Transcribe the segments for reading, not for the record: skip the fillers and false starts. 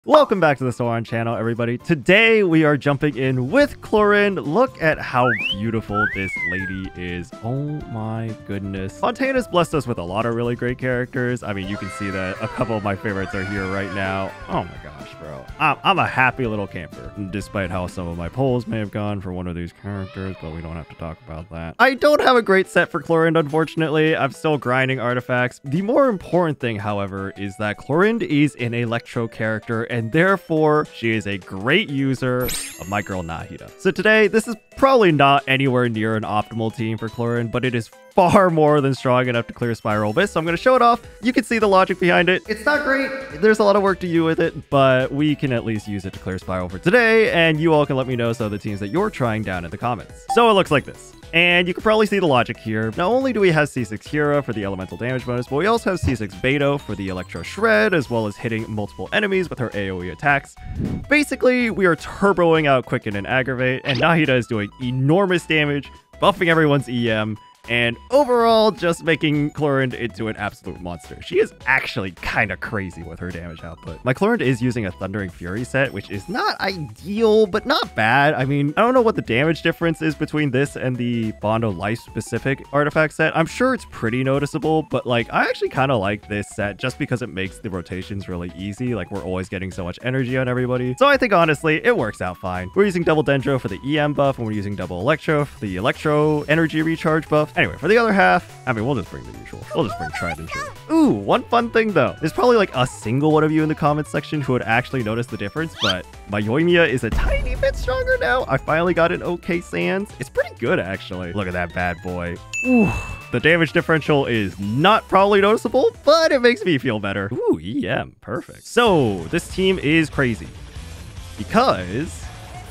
Welcome back to the Soarin channel, everybody. Today we are jumping in with Clorinde. Look at how beautiful this lady is. Oh my goodness. Fontana's blessed us with a lot of really great characters. I mean, you can see that a couple of my favorites are here right now. Oh my gosh, bro. I'm a happy little camper, despite how some of my polls may have gone for one of these characters, but we don't have to talk about that. I don't have a great set for Clorinde, unfortunately. I'm still grinding artifacts. The more important thing, however, is that Clorinde is an electro character, and therefore she is a great user of my girl Nahida. So today, this is probably not anywhere near an optimal team for Clorinde, but it is far more than strong enough to clear Spiral Abyss, so I'm going to show it off. You can see the logic behind it. It's not great. There's a lot of work to do with it, but we can at least use it to clear Spiral for today, and you all can let me know some of the teams that you're trying down in the comments. So it looks like this. And you can probably see the logic here. Not only do we have C6 Kirara for the elemental damage bonus, but we also have C6 Beidou for the electro shred, as well as hitting multiple enemies with her AoE attacks. Basically, we are turboing out Quicken and Aggravate, and Nahida is doing enormous damage, buffing everyone's EM, and overall just making Clorinde into an absolute monster. She is actually kind of crazy with her damage output. My Clorinde is using a Thundering Fury set, which is not ideal, but not bad. I mean, I don't know what the damage difference is between this and the Bondo Life-specific artifact set. I'm sure it's pretty noticeable, but like, I actually kind of like this set just because it makes the rotations really easy. Like, we're always getting so much energy on everybody. So I think, honestly, it works out fine. We're using double Dendro for the EM buff, and we're using double Electro for the Electro energy recharge buff. Anyway, for the other half, I mean, we'll just bring the usual. We'll just bring tried and true. Ooh, one fun thing though. There's probably like a single one of you in the comments section who would actually notice the difference, but my Yoimiya is a tiny bit stronger now. I finally got an okay Sans. It's pretty good, actually. Look at that bad boy. Ooh. The damage differential is not probably noticeable, but it makes me feel better. Ooh, EM. Perfect. So, this team is crazy because...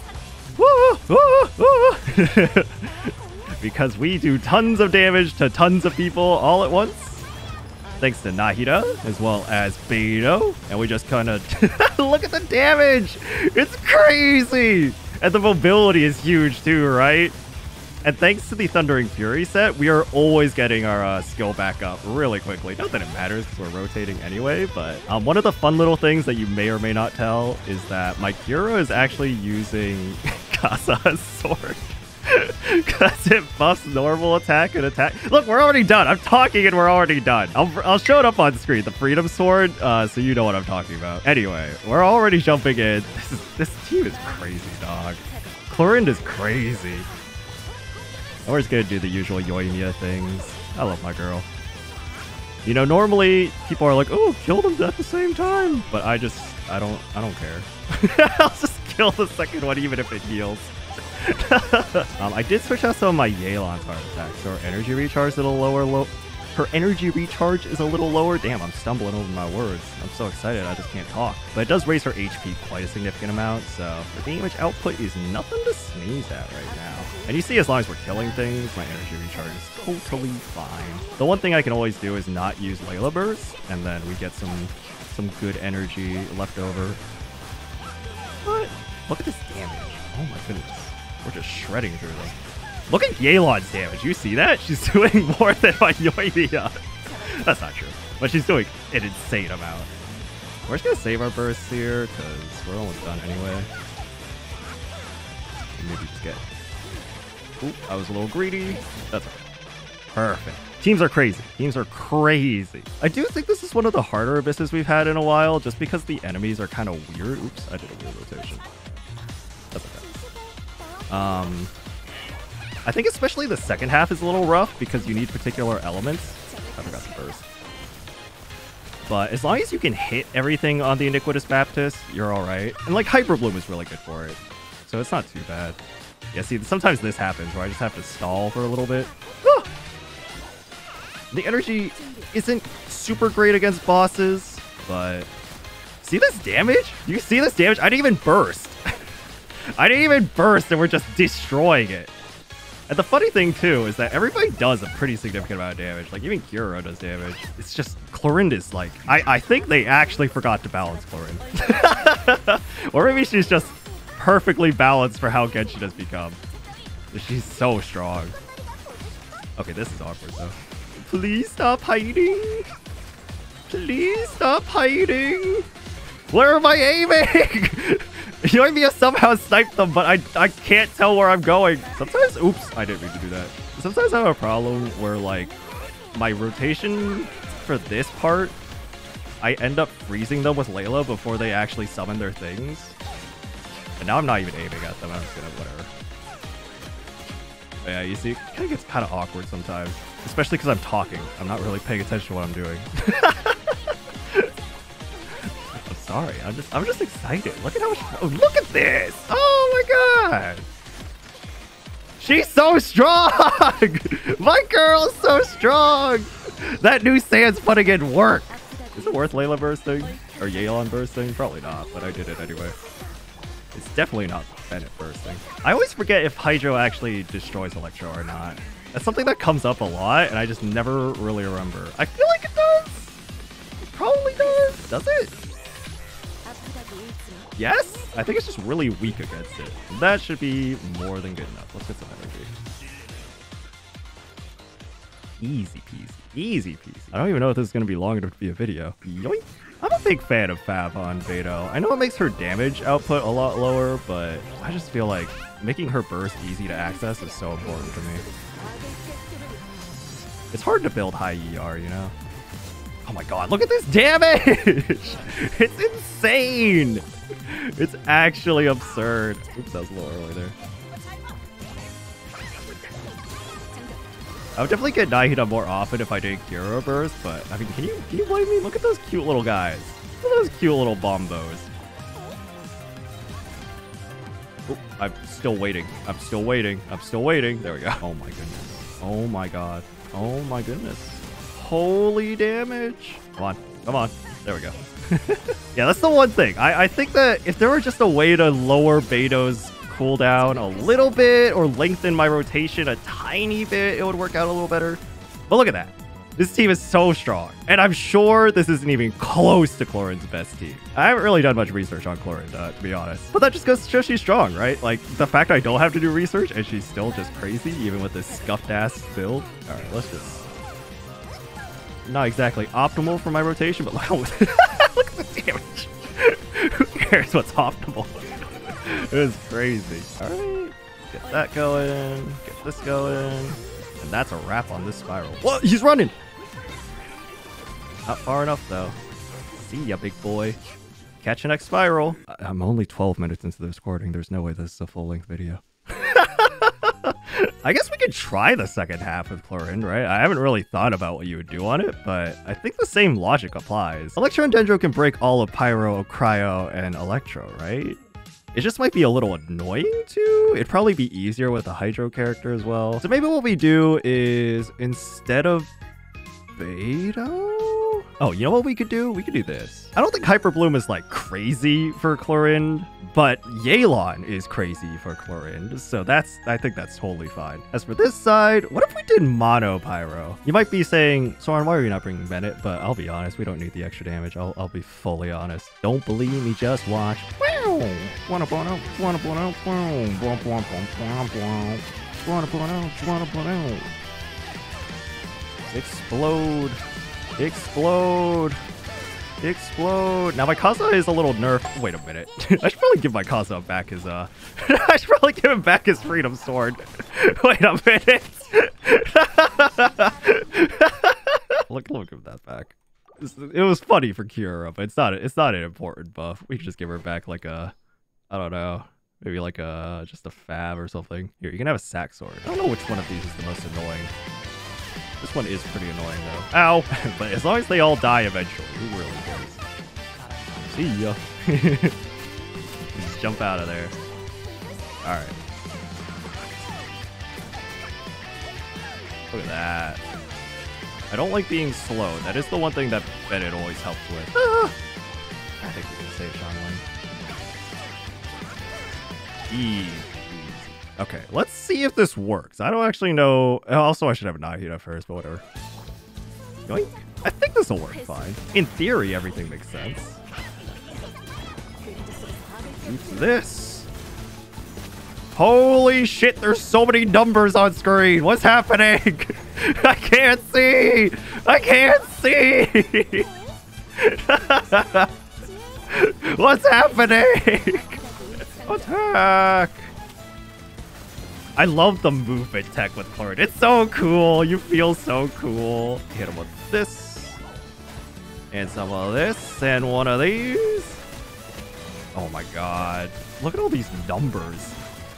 because we do tons of damage to tons of people all at once, thanks to Nahida, as well as Beidou, and we just kind of... Look at the damage! It's crazy! And the mobility is huge too, right? And thanks to the Thundering Fury set, we are always getting our skill back up really quickly. Not that it matters because we're rotating anyway, but one of the fun little things that you may or may not tell is that my Pyro is actually using Kazuha's sword. Because it buffs normal attack and attack. Look, we're already done. I'm talking and we're already done. I'll show it up on screen, the Freedom Sword, so you know what I'm talking about. Anyway, we're already jumping in. This team is crazy, dog. Clorinde is crazy. And we're just gonna do the usual Yoimiya things. I love my girl. You know, normally people are like, oh, kill them at the same time. But I don't care. I'll just kill the second one even if it heals. I did switch out some of my Yelan's artifacts, so her energy recharge is a little lower. Her energy recharge is a little lower. Damn, I'm stumbling over my words. I'm so excited, I just can't talk. But it does raise her HP quite a significant amount, so the damage output is nothing to sneeze at right now. And you see, as long as we're killing things, my energy recharge is totally fine. The one thing I can always do is not use Layla burst, and then we get some good energy left over. But look at this damage. Oh my goodness. We're just shredding through them. Look at Yelan's damage. You see that? She's doing more than my Yoimiya. That's not true. But she's doing an insane amount. We're just going to save our bursts here because we're almost done anyway. Maybe just get... Oop, I was a little greedy. That's okay. Perfect. Teams are crazy. Teams are crazy. I do think this is one of the harder abysses we've had in a while just because the enemies are kind of weird. Oops, I did a weird rotation. That's okay. I think especially the second half is a little rough because you need particular elements. I forgot to burst. But as long as you can hit everything on the Iniquitous Baptist, you're alright. And like Hyperbloom is really good for it. So it's not too bad. Yeah, see, sometimes this happens where I just have to stall for a little bit. Ah! The energy isn't super great against bosses, but... See this damage? You see this damage? I didn't even burst. I didn't even burst and we're just destroying it. And the funny thing too is that everybody does a pretty significant amount of damage. Like even Kirara does damage. It's just Clorinde is like, I think they actually forgot to balance Clorinde. Or maybe she's just perfectly balanced for how good she has become. She's so strong. Okay, this is awkward though. Please stop hiding. Please stop hiding. Where am I aiming? Yoimiya somehow sniped them, but I can't tell where I'm going. Sometimes, oops, I didn't mean to do that. Sometimes I have a problem where like my rotation for this part, I end up freezing them with Layla before they actually summon their things. And now I'm not even aiming at them. I'm just gonna whatever. But yeah, you see, it kind of gets kind of awkward sometimes, especially because I'm talking. I'm not really paying attention to what I'm doing. I'm sorry. I'm just excited. Look at how much. Oh, look at this! Oh my god! She's so strong! My girl's so strong! That new Sand's putting in work. Is it worth Layla bursting? Or Yelan bursting? Probably not, but I did it anyway. It's definitely not Bennett bursting. I always forget if Hydro actually destroys Electro or not. That's something that comes up a lot, and I just never really remember. I feel like it does. It probably does. Does it? Yes? I think it's just really weak against it. That should be more than good enough. Let's get some energy. Easy peasy. Easy peasy. I don't even know if this is going to be long enough to be a video. Yoink. I'm a big fan of Fab on Beidou. I know it makes her damage output a lot lower, but I just feel like making her burst easy to access is so important to me. It's hard to build high ER, you know? Oh my god, look at this damage! It's insane! It's actually absurd. Oops, that was a little early there. I would definitely get Nahida more often if I did Kirara burst, but I mean, can you blame me? Look at those cute little guys. Look at those cute little bombos. Oh, I'm still waiting. I'm still waiting. I'm still waiting. There we go. Oh my goodness. Oh my god. Oh my goodness. Holy damage. Come on. Come on. There we go. Yeah, that's the one thing. I think that if there were just a way to lower Beidou's cooldown a little bit or lengthen my rotation a tiny bit, it would work out a little better. But look at that. This team is so strong. And I'm sure this isn't even close to Clorinde's best team. I haven't really done much research on Clorinde, to be honest. But that just goes to show she's strong, right? Like, the fact I don't have to do research and she's still just crazy, even with this scuffed-ass build. All right, let's just... Not exactly optimal for my rotation, but look at the damage. Who cares what's optimal? It was crazy. All right, get that going, get this going, and that's a wrap on this spiral. What? He's running! Not far enough, though. See ya, big boy. Catch your next spiral. I'm only 12 minutes into this recording. There's no way this is a full-length video. I guess we could try the second half of Clorinde, right? I haven't really thought about what you would do on it, but I think the same logic applies. Electro and Dendro can break all of Pyro, Cryo, and Electro, right? It just might be a little annoying too. It'd probably be easier with a Hydro character as well. So maybe what we do is instead of Beidou... Oh, you know what we could do? We could do this. I don't think Hyperbloom is like crazy for Clorinde, but Yelan is crazy for Clorinde. So I think that's totally fine. As for this side, what if we did mono Pyro? You might be saying, Soren, why are you not bringing Bennett? But I'll be honest, we don't need the extra damage. I'll be fully honest. Don't believe me, just watch. Explode. Explode. Explode. Now my Kazuha is a little nerfed. Wait a minute. I should probably give my Kazuha back his I should probably give him back his freedom sword. Wait a minute. Look at that back. It was funny for Kirara, but it's not an important buff. We could just give her back like a, I don't know, maybe like a just a fab or something. Here, you can have a sack sword. I don't know which one of these is the most annoying. This one is pretty annoying though. Ow! But as long as they all die eventually, who really cares? See ya. Just jump out of there. Alright. Look at that. I don't like being slow. That is the one thing that Bennett always helps with. Ah! I think we can save Xiangling. Easy. Okay, let's see if this works. I don't actually know. Also, I should have Nahida first, but whatever. Yoink. I think this will work fine. In theory, everything makes sense. What's this? Holy shit, there's so many numbers on screen. What's happening? I can't see. I can't see. What's happening? Attack! I love the movement tech with Clorinde. It's so cool. You feel so cool. Hit him with this. And some of this. And one of these. Oh my god. Look at all these numbers.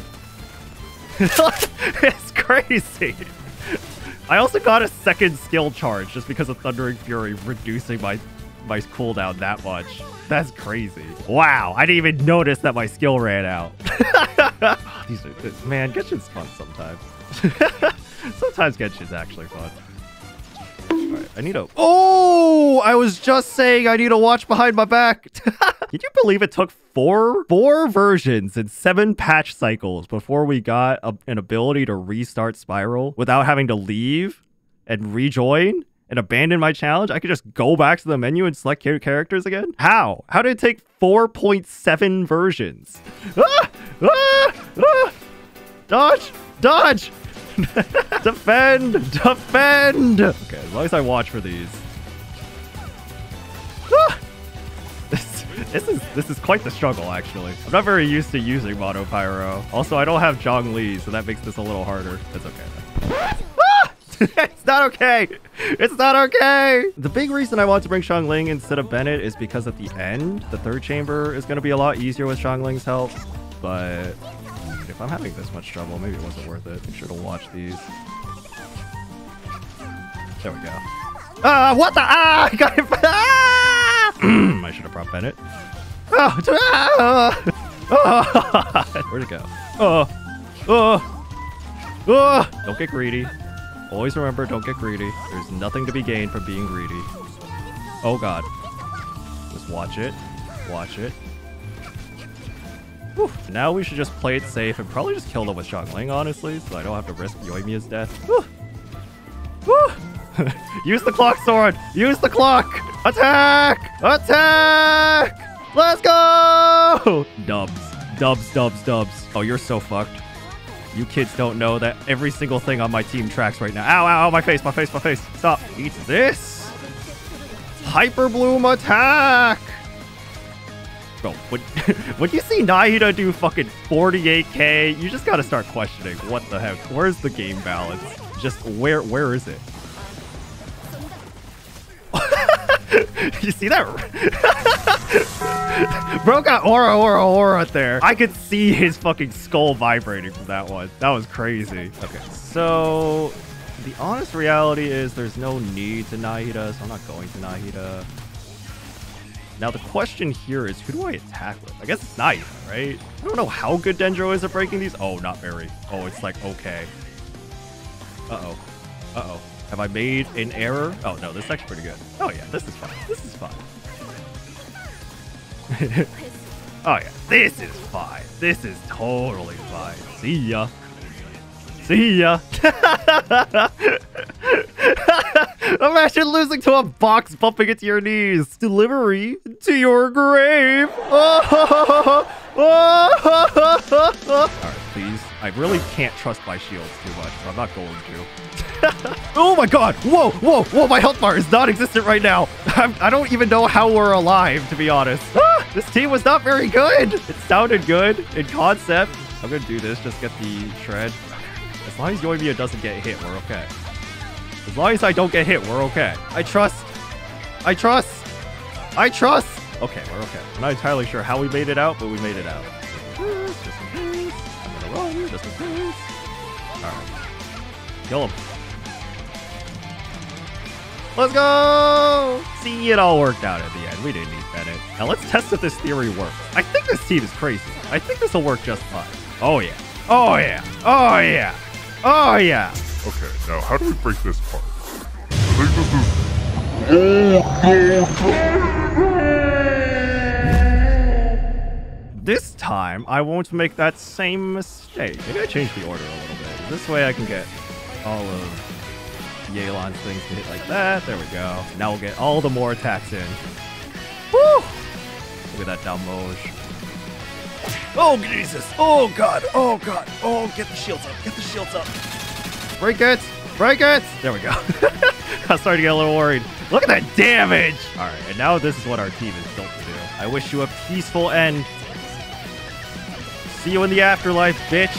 It's crazy. I also got a second skill charge just because of Thundering Fury reducing my cooldown that much. That's crazy. Wow, I didn't even notice that my skill ran out. These are good. Man, Genshin's fun sometimes. Sometimes Genshin's actually fun. Alright, I need to... Oh! I was just saying I need to watch behind my back. Can you believe it took four versions and 7 patch cycles before we got an ability to restart Spiral without having to leave and rejoin and abandon my challenge? I could just go back to the menu and select characters again? How? How did it take 4.7 versions? Ah! Ah! Ah! Dodge! Dodge! Defend! Defend! Okay, as long as I watch for these. Ah! This is quite the struggle, actually. I'm not very used to using Mono Pyro. Also, I don't have Xiangling, so that makes this a little harder. It's okay, though. Ah! It's not okay. It's not okay. The big reason I want to bring Xiangling instead of Bennett is because at the end, the third chamber is going to be a lot easier with Xiangling's help. But if I'm having this much trouble, maybe it wasn't worth it. Make sure to watch these. There we go. What the? Ah! I got it. Ah! I should have brought Bennett. Oh, where'd it go? Don't get greedy. Always remember, don't get greedy. There's nothing to be gained from being greedy. Oh god. Just watch it. Watch it. Whew. Now we should just play it safe and probably just kill them with Xiangling, honestly, so I don't have to risk Yoimiya's death. Whew. Whew. Use the clock sword! Use the clock! Attack! Attack! Let's go! Dubs. Dubs, dubs, dubs. Oh, you're so fucked. You kids don't know that every single thing on my team tracks right now. Ow, ow, ow, my face, my face, my face. Stop. Eat this. Hyperbloom attack! Bro, when you see Nahida do fucking 48k, you just gotta start questioning what the heck. Where's the game balance? Just where is it? You see that? Bro got aura there. I could see his fucking skull vibrating from that one. That was crazy. Okay, so the honest reality is there's no need to Nahida, so I'm not going to Nahida. Now the question here is, who do I attack with? I guess it's Nahida, right? I don't know how good Dendro is at breaking these. Oh, not very. Oh, it's like, okay. Uh-oh. Uh-oh. Have I made an error? Oh, no, this is actually pretty good. Oh, yeah, this is fine. This is fine. Oh, yeah, this is fine. This is totally fine. See ya. See ya. Imagine losing to a box bumping into your knees. Delivery to your grave. Oh. All right, please. I really can't trust my shields too much, but I'm not going to. Oh my god! Whoa, whoa, whoa! My health bar is non-existent right now. I don't even know how we're alive, to be honest. This team was not very good. It sounded good in concept. I'm gonna do this, just get the shred. As long as Yoimiya doesn't get hit, we're okay. As long as I don't get hit, we're okay. I trust. I trust. I trust. Okay, we're okay. I'm not entirely sure how we made it out, but we made it out. Just in case. I'm gonna run, just in case. Alright. Kill him. Let's go! See, it all worked out at the end. We didn't need Bennett. Now let's test if this theory works. I think this team is crazy. I think this will work just fine. Oh yeah. Oh yeah. Oh yeah. Oh yeah. Okay, now how do we break this apart? I think this is... This time, I won't make that same mistake. Maybe I change the order a little bit. This way I can get all of Yelan's things to hit like that. There we go. Now we'll get all the more attacks in. Woo! Look at that Dalmoj. Oh, Jesus. Oh, God. Oh, God. Oh, get the shields up. Get the shields up. Break it. Break it. There we go. I was starting to get a little worried. Look at that damage. All right. And now this is what our team is built to do. I wish you a peaceful end. See you in the afterlife, bitch.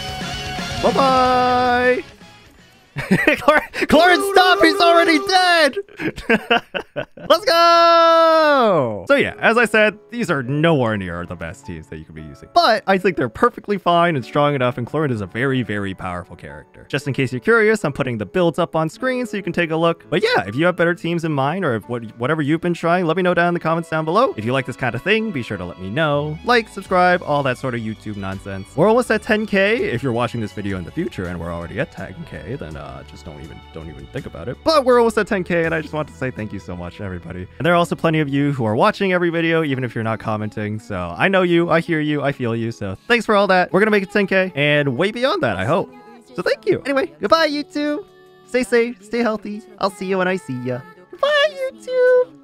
Bye-bye. Clorinde, stop! He's already dead! Let's go! So yeah, as I said, these are nowhere near the best teams that you could be using. But I think they're perfectly fine and strong enough, and Clorinde is a very, very powerful character. Just in case you're curious, I'm putting the builds up on screen so you can take a look. But yeah, if you have better teams in mind, or if whatever you've been trying, let me know down in the comments down below. If you like this kind of thing, be sure to let me know. Like, subscribe, all that sort of YouTube nonsense. We're almost at 10K. If you're watching this video in the future and we're already at 10K, then just don't even think about it. But we're almost at 10K, and I just want to say thank you so much, everybody. And there are also plenty of you who are watching every video, even if you're not commenting. So I know you, I hear you, I feel you. So thanks for all that. We're gonna make it 10K and way beyond that, I hope. So thank you. Anyway, goodbye, YouTube. Stay safe, stay healthy. I'll see you when I see ya. Goodbye, YouTube.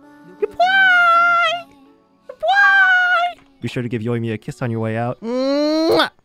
Goodbye. Goodbye. Be sure to give Yoimiya a kiss on your way out. Mwah!